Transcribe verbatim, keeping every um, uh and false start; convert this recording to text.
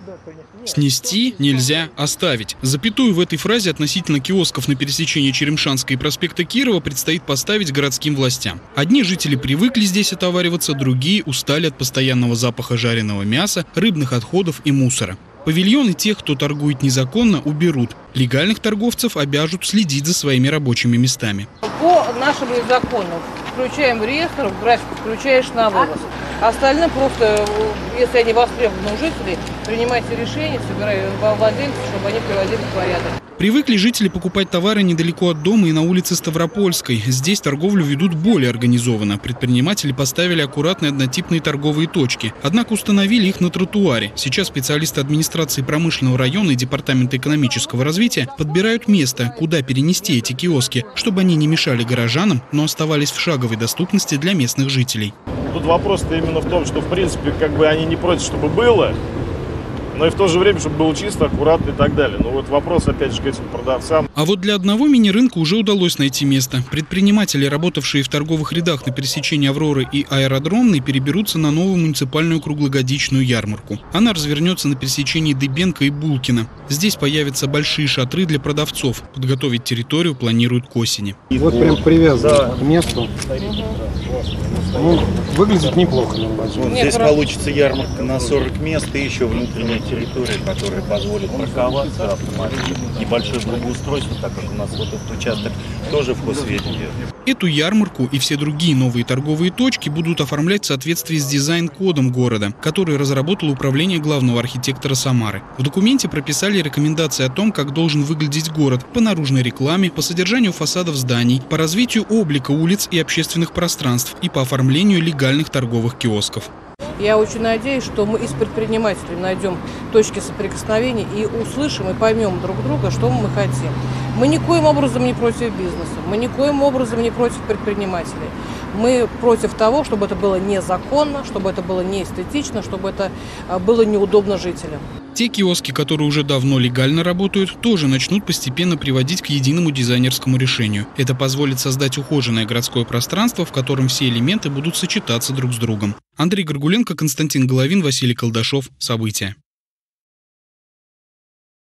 Снести нельзя оставить. Запятую в этой фразе относительно киосков на пересечении Черемшанской и проспекта Кирова предстоит поставить городским властям. Одни жители привыкли здесь отовариваться, другие устали от постоянного запаха жареного мяса, рыбных отходов и мусора. Павильоны тех, кто торгует незаконно, уберут. Легальных торговцев обяжут следить за своими рабочими местами. По нашему закону включаем в реестр, в график включаешь на вывоз. Остальным просто, если они востребованы у жителей, принимайте решение, собирайте владельцев, чтобы они приводили в порядок. Привыкли жители покупать товары недалеко от дома и на улице Ставропольской. Здесь торговлю ведут более организованно. Предприниматели поставили аккуратные однотипные торговые точки. Однако установили их на тротуаре. Сейчас специалисты администрации промышленного района и департамента экономического развития подбирают место, куда перенести эти киоски, чтобы они не мешали горожанам, но оставались в шаговой доступности для местных жителей. Тут вопрос-то именно в том, что в принципе как бы они не против, чтобы было, но и в то же время, чтобы было чисто, аккуратно и так далее. Ну вот вопрос, опять же, к этим продавцам. А вот для одного мини-рынка уже удалось найти место. Предприниматели, работавшие в торговых рядах на пересечении Авроры и Аэродромной, переберутся на новую муниципальную круглогодичную ярмарку. Она развернется на пересечении Дыбенко и Булкина. Здесь появятся большие шатры для продавцов. Подготовить территорию планируют к осени. И вот прям привязан да. к месту. Ну, выглядит неплохо. Вот здесь получится ярмарка на сорок мест и еще внутренняя территория, которая позволит парковаться автомобилем. Небольшое благоустройство, так как у нас вот этот участок тоже в хозведении. Эту ярмарку и все другие новые торговые точки будут оформлять в соответствии с дизайн-кодом города, который разработало управление главного архитектора Самары. В документе прописали рекомендации о том, как должен выглядеть город по наружной рекламе, по содержанию фасадов зданий, по развитию облика улиц и общественных пространств и по оформлению легальных торговых киосков. Я очень надеюсь, что мы и с предпринимателями найдем точки соприкосновения и услышим и поймем друг друга, что мы хотим. Мы никоим образом не против бизнеса, мы никоим образом не против предпринимателей. Мы против того, чтобы это было незаконно, чтобы это было неэстетично, чтобы это было неудобно жителям. Те киоски, которые уже давно легально работают, тоже начнут постепенно приводить к единому дизайнерскому решению. Это позволит создать ухоженное городское пространство, в котором все элементы будут сочетаться друг с другом. Андрей Горгуленко, Константин Головин, Василий Колдашов. События.